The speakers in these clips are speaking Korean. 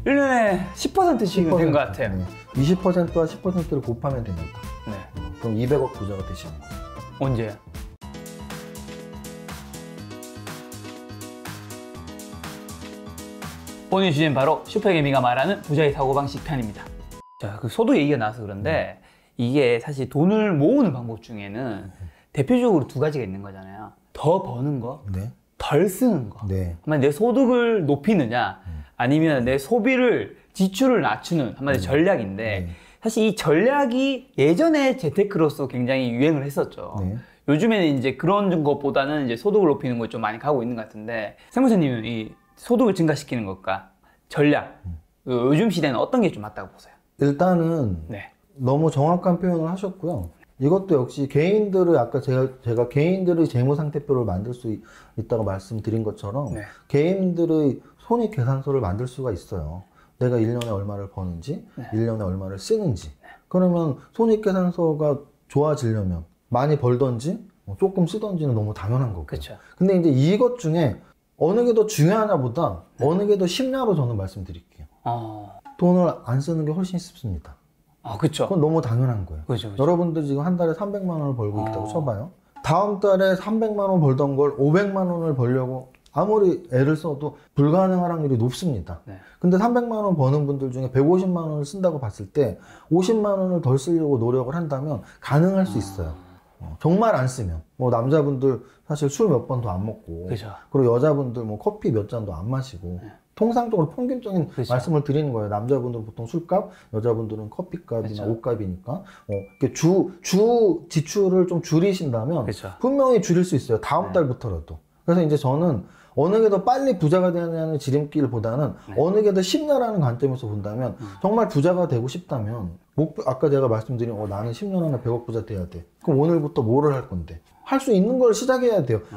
1년에 10%씩은 된 것 같아요. 네. 20%와 10%를 곱하면 됩니다. 네. 그럼 200억 부자가 되시는 거예요. 언제요? 오늘 주제는 바로 슈퍼개미가 말하는 부자의 사고방식 편입니다. 자, 그 소득 얘기가 나와서 그런데 이게 사실 돈을 모으는 방법 중에는 대표적으로 두 가지가 있는 거잖아요. 더 버는 거, 네. 덜 쓰는 거. 네. 한마디 내 소득을 높이느냐, 아니면 내 소비를, 지출을 낮추는 한마디 전략인데, 사실 이 전략이 예전에 재테크로서 굉장히 유행을 했었죠. 네. 요즘에는 이제 그런 것보다는 이제 소득을 높이는 걸 좀 많이 가고 있는 것 같은데, 세무사님은 이 소득을 증가시키는 것과 전략, 요즘 시대는 어떤 게 좀 맞다고 보세요? 일단은 네. 너무 정확한 표현을 하셨고요. 이것도 역시 개인들을 아까 제가 개인들의 재무상태표를 만들 수 있다고 말씀드린 것처럼 네. 개인들의 손익계산서를 만들 수가 있어요. 내가 1년에 얼마를 버는지, 네. 1년에 얼마를 쓰는지. 그러면 손익계산서가 좋아지려면 많이 벌던지 조금 쓰던지는 너무 당연한 거고요. 그렇죠. 근데 이제 이것 중에 어느 게 더 중요하냐보다 어느 게 더 쉽냐로 저는 말씀드릴게요. 돈을 안 쓰는 게 훨씬 쉽습니다. 그렇죠. 그건 너무 당연한 거예요. 그렇죠. 여러분들 지금 한 달에 300만 원을 벌고 있다고 쳐봐요. 다음 달에 300만 원 벌던 걸 500만 원을 벌려고 아무리 애를 써도 불가능할 확률이 높습니다. 네. 근데 300만 원 버는 분들 중에 150만 원을 쓴다고 봤을 때 50만 원을 덜 쓰려고 노력을 한다면 가능할 수 있어요. 정말 안 쓰면. 뭐 남자분들 사실 술 몇 번 더 안 먹고, 그죠. 그리고 여자분들 뭐 커피 몇 잔도 안 마시고, 통상적으로 평균적인 그죠. 말씀을 드리는 거예요. 남자분들은 보통 술값, 여자분들은 커피값이나 그죠. 옷값이니까. 이렇게 주 지출을 좀 줄이신다면 그죠. 분명히 줄일 수 있어요. 다음 달부터라도. 그래서 이제 저는 어느 게 더 빨리 부자가 되느냐는 지름길보다는 어느 게 더 쉽냐라는 관점에서 본다면 정말 부자가 되고 싶다면 아까 제가 말씀드린 나는 10년 안에 100억 부자 돼야 돼. 그럼 오늘부터 뭐를 할 건데? 할 수 있는 걸 시작해야 돼요.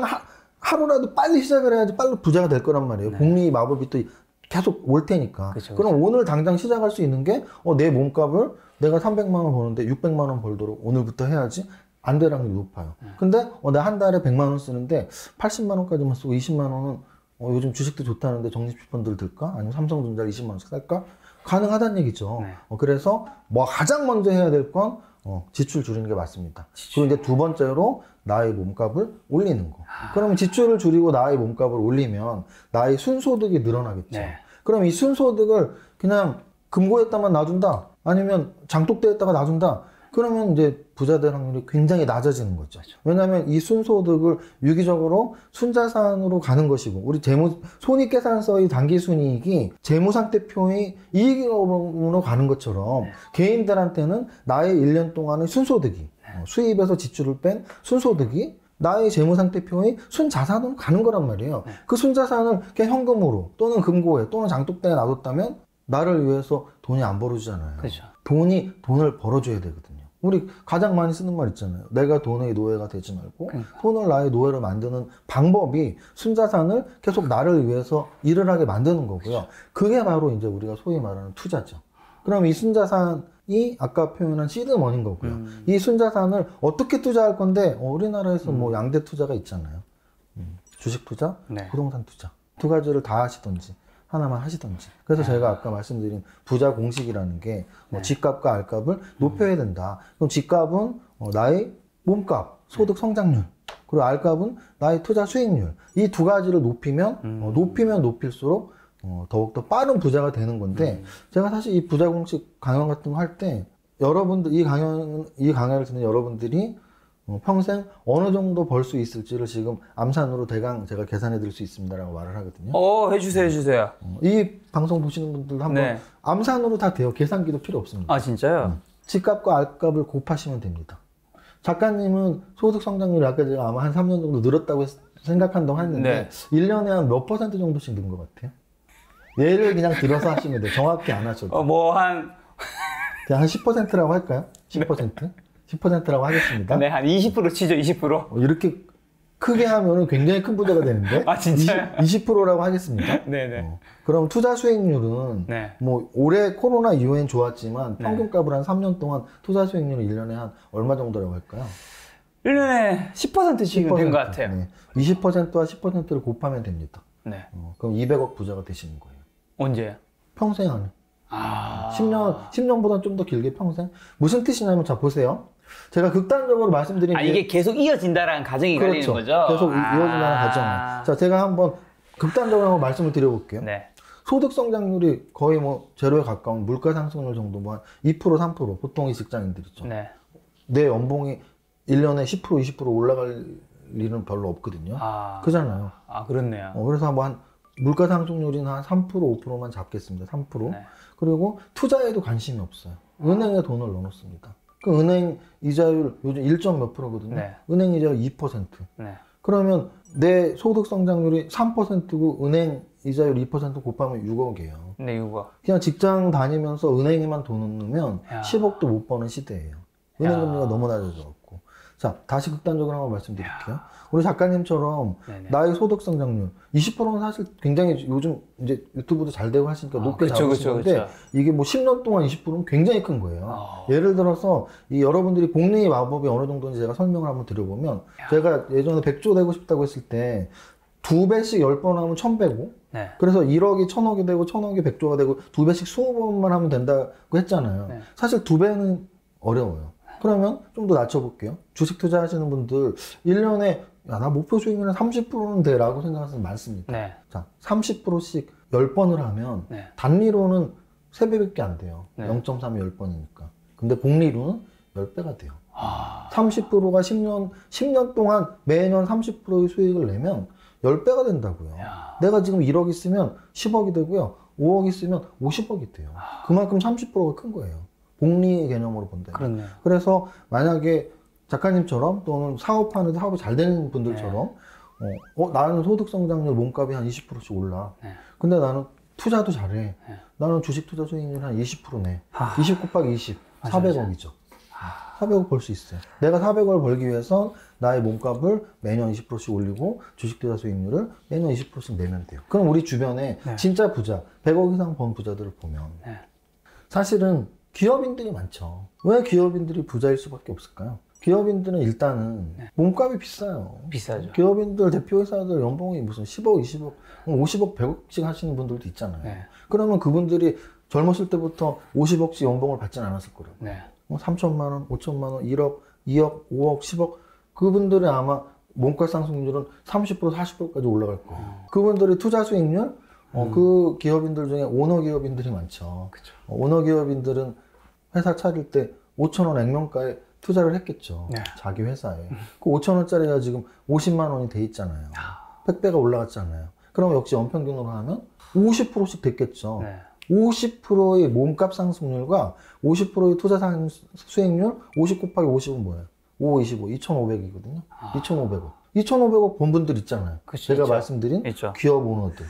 하루라도 빨리 시작을 해야지 빨리 부자가 될 거란 말이에요. 복리 마법이 또 계속 올 테니까. 그쵸. 그럼 오늘 당장 시작할 수 있는 게 내 몸값을 내가 300만 원 버는데 600만 원 벌도록 오늘부터 해야지. 안 될 확률이 높아요. 근데 나 한 달에 100만 원 쓰는데 80만 원까지만 쓰고 20만 원은 요즘 주식도 좋다는데 적립펀드를 들까? 아니면 삼성전자를 20만 원씩 살까? 가능하다는 얘기죠. 네. 그래서 가장 먼저 해야 될 건 지출 줄이는 게 맞습니다. 그리고 이제 두 번째로 나의 몸값을 올리는 거. 그러면 지출을 줄이고 나의 몸값을 올리면 나의 순소득이 늘어나겠죠. 네. 그럼 이 순소득을 그냥 금고에다만 놔둔다. 아니면 장독대에다가 놔둔다. 그러면 이제 부자 될 확률이 굉장히 낮아지는 거죠. 왜냐하면 이 순소득을 유기적으로 순자산으로 가는 것이고, 우리 손익계산서의 당기순이익이 재무상태표의 이익으로 가는 것처럼 개인들한테는 나의 1년 동안의 순소득이 수입에서 지출을 뺀 순소득이 나의 재무상태표의 순자산으로 가는 거란 말이에요. 그 순자산을 그냥 현금으로 또는 금고에 또는 장독대에 놔뒀다면 나를 위해서 돈이 안 벌어주잖아요. 그렇죠. 돈이 돈을 벌어줘야 되거든요. 우리 가장 많이 쓰는 말 있잖아요. 내가 돈의 노예가 되지 말고 돈을 나의 노예로 만드는 방법이 순자산을 계속 나를 위해서 일을 하게 만드는 거고요. 그게 바로 이제 우리가 소위 말하는 투자죠. 그럼 이 순자산이 아까 표현한 시드머니인 거고요. 이 순자산을 어떻게 투자할 건데 우리나라에서 뭐 양대 투자가 있잖아요. 주식 투자, 네. 부동산 투자. 두 가지를 다 하시던지 하나만 하시던지. 그래서 제가 아까 말씀드린 부자 공식이라는 게 집값과 알값을 높여야 된다. 그럼 집값은 나의 몸값, 소득 성장률, 그리고 알값은 나의 투자 수익률. 이 두 가지를 높이면 높이면 높일수록 더욱더 빠른 부자가 되는 건데, 제가 사실 이 부자 공식 강연 같은 거 할 때 여러분들 이 강연을 듣는 여러분들이 평생 어느 정도 벌 수 있을지를 지금 암산으로 대강 제가 계산해 드릴 수 있습니다라고 말을 하거든요. 해주세요. 이 방송 보시는 분들도 한번 네. 암산으로 다 돼요. 계산기도 필요 없습니다. 진짜요? 집값과 알값을 곱하시면 됩니다. 작가님은 소득 성장률이 아까 제가 아마 한 3년 정도 늘었다고 생각한다고 했는데 1년에 한 몇 % 정도씩 는 것 같아요? 예를 그냥 들어서 하시면 돼요. 정확히 안 하셔도. 그냥 한 10%라고 할까요? 10%? 10%라고 하겠습니다. 네, 한 20% 치죠, 20%. 이렇게 크게 하면은 굉장히 큰 부자가 되는데. 진짜요? 20%라고 하겠습니다. 네네. 그럼 투자 수익률은 네. 뭐 올해 코로나 이후엔 좋았지만 평균값을 한 3년 동안 투자 수익률은 1년에 한 얼마 정도라고 할까요? 1년에 10%씩은 된 것 같아요. 네. 20%와 10%를 곱하면 됩니다. 네. 그럼 200억 부자가 되시는 거예요. 언제요? 평생 안에. 아. 10년보다 좀 더 길게 평생. 무슨 뜻이냐면, 자, 보세요. 제가 극단적으로 말씀드린 이게 계속 이어진다라는 가정이 그렇죠. 걸리는 거죠? 계속 이어진다는 가정. 자, 제가 한번 극단적으로 한번 말씀을 드려볼게요. 네. 소득 성장률이 거의 뭐 제로에 가까운 물가 상승률 정도 뭐 한 2%, 3% 보통 이 직장인들이죠. 네. 내 연봉이 1년에 10%, 20% 올라갈 일은 별로 없거든요. 그잖아요. 그렇네요. 그래서 뭐 한 물가 상승률이 한 3%, 5%만 잡겠습니다. 3%. 네. 그리고 투자에도 관심이 없어요. 은행에 돈을 넣어놓습니다. 그 은행 이자율 요즘 1점 몇 %거든요. 네. 은행 이자율 2%. 네. 그러면 내 소득 성장률이 3%고 은행 이자율 2% 곱하면 6억이에요. 네, 이거. 그냥 직장 다니면서 은행에만 돈을 넣으면 야. 10억도 못 버는 시대예요. 은행 야. 금리가 너무 낮아져갖고. 자, 다시 극단적으로 한번 말씀드릴게요. 우리 작가님처럼 네네. 나의 소득 성장률 20%는 사실 굉장히 요즘 이제 유튜브도 잘 되고 하시니까 높게 잡으시는데 이게 뭐 10년 동안 20%는 굉장히 큰 거예요. 예를 들어서 이 여러분들이 복리 마법이 어느 정도인지 제가 설명을 한번 드려보면 제가 예전에 100조 되고 싶다고 했을 때 2배씩 10번 하면 1000배고 네. 그래서 1억이 1000억이 되고 1000억이 100조가 되고 2배씩 20번만 하면 된다고 했잖아요. 네. 사실 2배는 어려워요. 그러면 좀 더 낮춰볼게요. 주식 투자하시는 분들 1년에 야, 나 목표 수익률은 30%는 돼 라고 생각하는 사람 많습니다. 네. 자, 30%씩 10번을 하면 네. 단리로는 3배밖에 안 돼요. 네. 0.3이 10번이니까. 근데 복리로는 10배가 돼요. 아. 30%가 10년 동안 매년 30%의 수익을 내면 10배가 된다고요. 야. 내가 지금 1억 있으면 10억이 되고요. 5억 있으면 50억이 돼요. 그만큼 30%가 큰 거예요. 복리 개념으로 본다면. 그렇네요. 그래서 만약에 작가님처럼 또는 사업하는 사업이 잘 되는 분들처럼 나는 소득 성장률 몸값이 한 20%씩 올라. 네. 근데 나는 투자도 잘해. 네. 나는 주식 투자 수익률 한 20% 내. 아. 20 곱하기 20. 맞아, 400억이죠. 400억 벌 수 있어요. 내가 400억을 벌기 위해선 나의 몸값을 매년 20%씩 올리고 주식 투자 수익률을 매년 20%씩 내면 돼요. 그럼 우리 주변에 네. 진짜 부자, 100억 이상 번 부자들을 보면 네. 사실은 기업인들이 많죠. 왜 기업인들이 부자일 수밖에 없을까요? 기업인들은 일단은 몸값이 비싸요. 비싸죠. 기업인들 대표회사들 연봉이 무슨 10억, 20억, 50억, 100억씩 하시는 분들도 있잖아요. 네. 그러면 그분들이 젊었을 때부터 50억씩 연봉을 받진 않았을 거예요. 네. 3천만 원, 5천만 원, 1억, 2억, 5억, 10억 그분들이 아마 몸값 상승률은 30%, 40%까지 올라갈 거예요. 그분들이 투자 수익률 그 기업인들 중에 오너 기업인들이 많죠. 그쵸. 오너 기업인들은 회사 차릴 때 5천원 액면가에 투자를 했겠죠. 네. 자기 회사에. 그 5천원짜리가 지금 50만 원이 돼 있잖아요. 100배가 올라갔잖아요. 그럼 역시 연평균으로 하면 50%씩 됐겠죠. 네. 50%의 몸값 상승률과 50%의 투자 수익률 50 곱하기 50은 뭐예요? 5, 25, 2,500이거든요. 2,500억. 2,500억 번 분들 있잖아요. 그치, 제가 있죠. 말씀드린 있죠. 기업 오너들.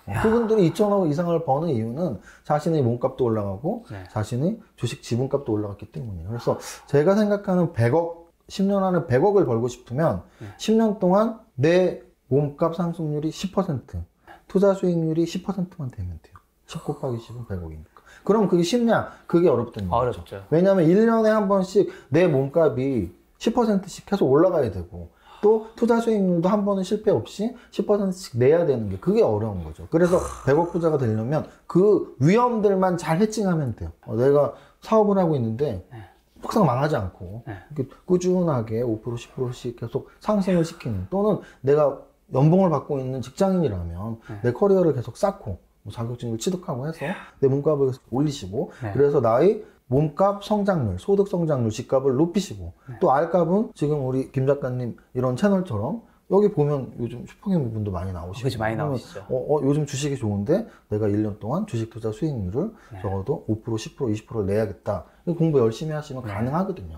그분들이 2,000억 이상을 버는 이유는 자신의 몸값도 올라가고 네. 자신의 주식 지분값도 올라갔기 때문이에요. 그래서 제가 생각하는 100억, 10년 안에 100억을 벌고 싶으면 10년 동안 내 몸값 상승률이 10%, 투자 수익률이 10%만 되면 돼요. 10 곱하기 10은 100억이니까. 그럼 그게 쉽냐? 그게 어렵다는 거죠. 어렵죠. 왜냐하면 1년에 한 번씩 내 몸값이 10%씩 계속 올라가야 되고 또 투자 수익률도 한 번은 실패 없이 10%씩 내야 되는 게 그게 어려운 거죠. 그래서 100억 부자가 되려면 그 위험들만 잘 해칭하면 돼요. 내가 사업을 하고 있는데 항상 망하지 않고 이렇게 꾸준하게 5%, 10%씩 계속 상승을 시키는 또는 내가 연봉을 받고 있는 직장인이라면 내 커리어를 계속 쌓고 뭐 자격증을 취득하고 해서 내 몸값을 계속 올리시고 그래서 나의 몸값 성장률, 소득 성장률, 집값을 높이시고 또 R값은 지금 우리 김 작가님 이런 채널처럼 여기 보면 요즘 슈퍼게임 분도 많이 나오시고 그치, 많이 나오시죠. 요즘 주식이 좋은데 내가 1년 동안 주식 투자 수익률을 적어도 5%, 10%, 20%를 내야겠다. 공부 열심히 하시면 가능하거든요.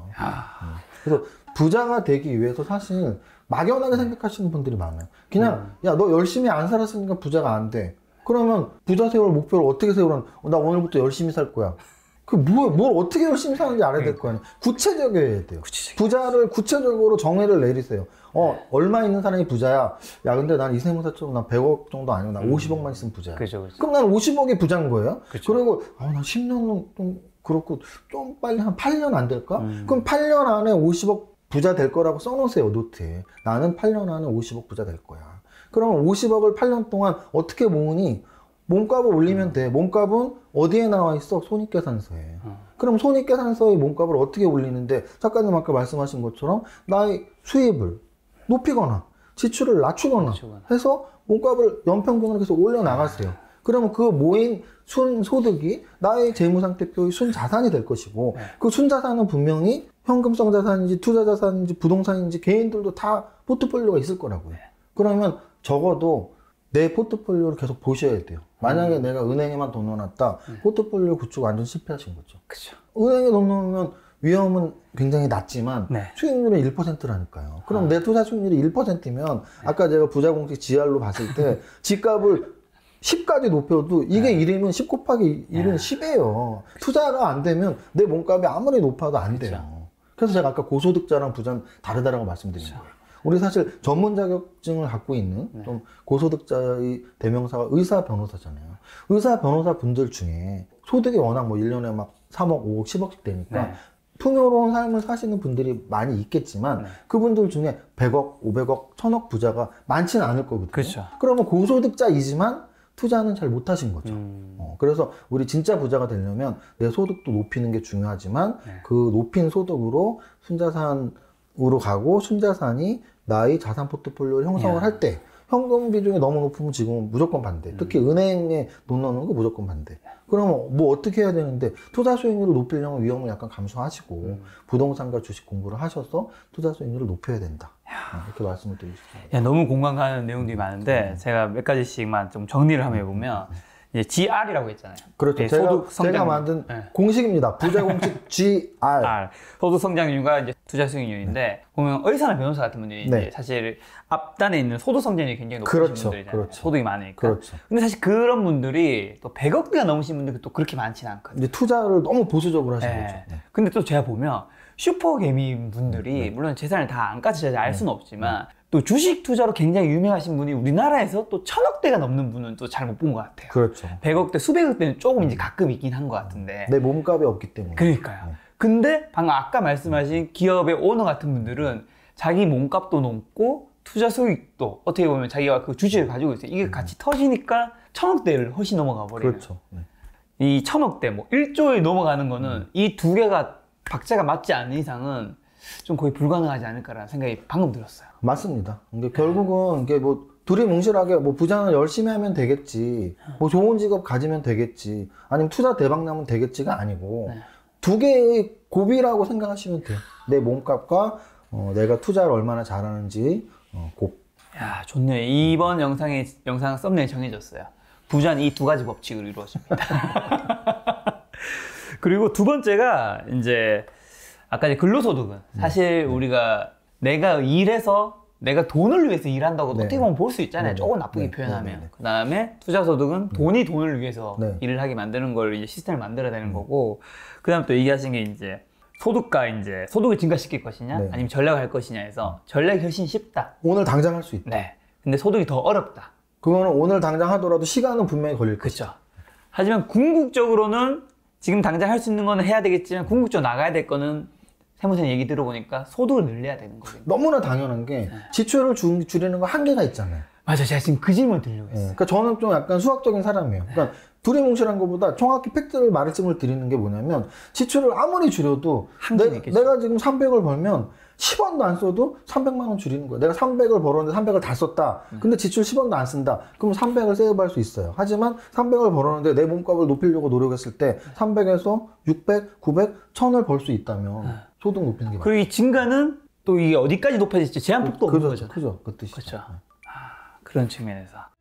그래서 부자가 되기 위해서 사실 막연하게 생각하시는 분들이 많아요. 그냥 야, 너 열심히 안 살았으니까 부자가 안 돼. 그러면 부자 세울 목표를 어떻게 세우라는 나 오늘부터 열심히 살 거야. 뭘 어떻게 열심히 사는지 알아야 될 거 아니에요. 구체적이어야 돼요. 부자를 구체적으로 정의를 내리세요. 얼마 있는 사람이 부자야? 야, 근데 난 이세무사처럼 난 100억 정도 아니고 난 50억만 있으면 부자야. 그죠. 그럼 난 50억이 부자인 거예요? 그리고, 난 10년은 좀 그렇고, 좀 빨리 한 8년 안 될까? 그럼 8년 안에 50억 부자 될 거라고 써놓으세요, 노트에. 나는 8년 안에 50억 부자 될 거야. 그러면 50억을 8년 동안 어떻게 모으니? 몸값을 올리면 돼. 몸값은 어디에 나와 있어? 손익계산서에. 그럼 손익계산서의 몸값을 어떻게 올리는데, 작가님 아까 말씀하신 것처럼 나의 수입을 높이거나 지출을 낮추거나 해서 몸값을 연평균으로 계속 올려나가세요. 그러면 그 모인 순소득이 나의 재무상태표의 순자산이 될 것이고, 그 순자산은 분명히 현금성 자산인지 투자자산인지 부동산인지 개인들도 다 포트폴리오가 있을 거라고요. 그러면 적어도 내 포트폴리오를 계속 보셔야 돼요. 만약에 내가 은행에만 돈 넣어놨다, 포트폴리오 구축 완전 실패하신 거죠. 그쵸. 은행에 돈 넣으면 위험은 굉장히 낮지만 네. 수익률은 1%라니까요. 그럼 내 투자 수익률이 1%면 아까 제가 부자공식 GR로 봤을 때 집값을 10까지 높여도 이게 1이면 10 곱하기 1은 10이에요. 투자가 안 되면 내 몸값이 아무리 높아도 안 돼요. 그래서 제가 아까 고소득자랑 부자는 다르다라고 말씀드린 거예요. 우리 사실 전문 자격증을 갖고 있는 좀 고소득자의 대명사가 의사 변호사잖아요. 의사 변호사 분들 중에 소득이 워낙 뭐 1년에 막 3억, 5억, 10억씩 되니까 풍요로운 삶을 사시는 분들이 많이 있겠지만 그분들 중에 100억, 500억, 1000억 부자가 많지는 않을 거거든요. 그렇죠. 그러면 고소득자이지만 투자는 잘 못하신 거죠. 그래서 우리 진짜 부자가 되려면 내 소득도 높이는 게 중요하지만 그 높인 소득으로 순자산으로 가고 순자산이 나의 자산 포트폴리오를 형성을 할 때 현금 비중이 너무 높으면 지금은 무조건 반대. 특히 은행에 돈 넣는 거 무조건 반대. 그러면 뭐 어떻게 해야 되는데 투자 수익률을 높이려면 위험을 약간 감소하시고 부동산과 주식 공부를 하셔서 투자 수익률을 높여야 된다. 이렇게 말씀을 드리고 싶습니다. 야, 너무 공감 가는 내용들이 많은데 제가 몇 가지씩만 좀 정리를 한번 해보면 이제 GR이라고 했잖아요. 그렇죠. 네, 제가 만든 공식입니다. 부자 공식 GR. 소득 성장률과 이제 투자 수익률인데 보면 의사나 변호사 같은 분들이 이제 사실 앞단에 있는 소득 성장률이 굉장히 높으신 분들이잖아요. 소득이 많으니까. 그렇죠. 근데 사실 그런 분들이 또 100억대가 넘으신 분들이 또 그렇게 많지는 않거든요. 이제 투자를 너무 보수적으로 하시는 거죠. 근데 또 제가 보면 슈퍼개미 분들이 물론 재산을 다 안까지 알 수는 없지만 또 주식 투자로 굉장히 유명하신 분이 우리나라에서 또 1000억대가 넘는 분은 또 잘 못 본 것 같아요. 그렇죠. 100억대, 수백억대는 조금 이제 가끔 있긴 한 것 같은데. 내 몸값이 없기 때문에. 그러니까요. 근데 방금 아까 말씀하신 기업의 오너 같은 분들은 자기 몸값도 높고 투자 수익도 어떻게 보면 자기가 그 주식을 가지고 있어요. 이게 같이 터지니까 1000억대를 훨씬 넘어가 버리는. 그렇죠. 이 1000억대, 뭐 1조에 넘어가는 거는 이 두 개가 박자가 맞지 않는 이상은 좀 거의 불가능하지 않을까라는 생각이 방금 들었어요. 맞습니다. 근데 결국은 이게 뭐 둘이 뭉실하게 뭐 부자는 열심히 하면 되겠지, 뭐 좋은 직업 가지면 되겠지, 아니면 투자 대박 나면 되겠지가 아니고 두 개의 고비라고 생각하시면 돼요. 내 몸값과 내가 투자를 얼마나 잘하는지 곱. 야, 좋네요. 이번 영상 썸네일 정해졌어요. 부자는 이 두 가지 법칙으로 이루어집니다. 그리고 두 번째가 이제 아까 이제 근로소득은 사실 우리가 내가 일해서 내가 돈을 위해서 일한다고 어떻게 보면 볼 수 있잖아요. 조금 나쁘게 표현하면. 그 다음에 투자소득은 돈이 돈을 위해서 일을 하게 만드는 걸 이제 시스템을 만들어야 되는 거고, 그 다음 또 얘기하신 게 이제 소득과 이제 소득을 증가시킬 것이냐 아니면 전략을 할 것이냐 해서 전략이 훨씬 쉽다. 오늘 당장 할 수 있다. 근데 소득이 더 어렵다. 그거는 오늘 당장 하더라도 시간은 분명히 걸릴 거죠. 그렇죠. 하지만 궁극적으로는 지금 당장 할 수 있는 거는 해야 되겠지만 궁극적으로 나가야 될 거는 세무사님 얘기 들어보니까 소득을 늘려야 되는 거거든요. 너무나 당연한 게 지출을 줄이는 거 한계가 있잖아요. 맞아요. 제가 지금 그 질문을 드리려고 했어요. 그러니까 저는 좀 약간 수학적인 사람이에요. 그러니까 둘이 뭉실한 것보다 정확히 팩트를 말씀을 드리는 게 뭐냐면 지출을 아무리 줄여도 내가 지금 300을 벌면 10원도 안 써도 300만 원 줄이는 거야. 내가 300을 벌었는데 300을 다 썼다. 근데 지출 10원도 안 쓴다. 그럼 300을 세이브할 수 있어요. 하지만 300을 벌었는데 내 몸값을 높이려고 노력했을 때 300에서 600, 900, 1000을 벌 수 있다면 소득 높이는 게 맞아요. 그리고 이 증가는 또 이게 어디까지 높아질지 제한폭도 없는 거죠. 그죠. 그 뜻이죠. 그렇죠. 그런 측면에서.